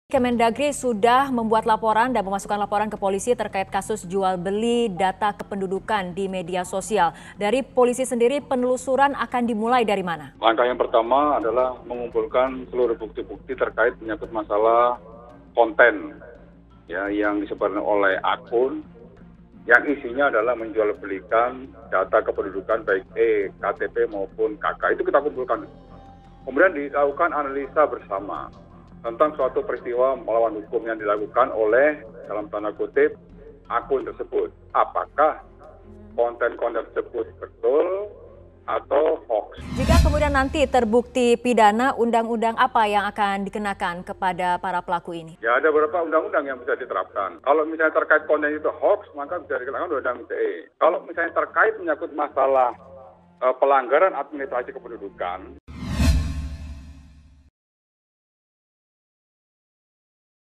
Kemendagri sudah membuat laporan dan memasukkan laporan ke polisi terkait kasus jual beli data kependudukan di media sosial. Dari polisi sendiri, penelusuran akan dimulai dari mana? Langkah yang pertama adalah mengumpulkan seluruh bukti-bukti terkait menyangkut masalah konten yang disebarkan oleh akun yang isinya adalah menjualbelikan data kependudukan baik KTP maupun KK. Itu kita kumpulkan. Kemudian dilakukan analisa bersama tentang suatu peristiwa melawan hukum yang dilakukan oleh, dalam tanda kutip, akun tersebut. Apakah konten-konten tersebut betul atau hoax? Jika kemudian nanti terbukti pidana, undang-undang apa yang akan dikenakan kepada para pelaku ini? Ya, ada beberapa undang-undang yang bisa diterapkan. Kalau misalnya terkait konten itu hoax, maka bisa dikenakan undang-undang ITE. Kalau misalnya terkait menyangkut masalah pelanggaran administrasi kependudukan,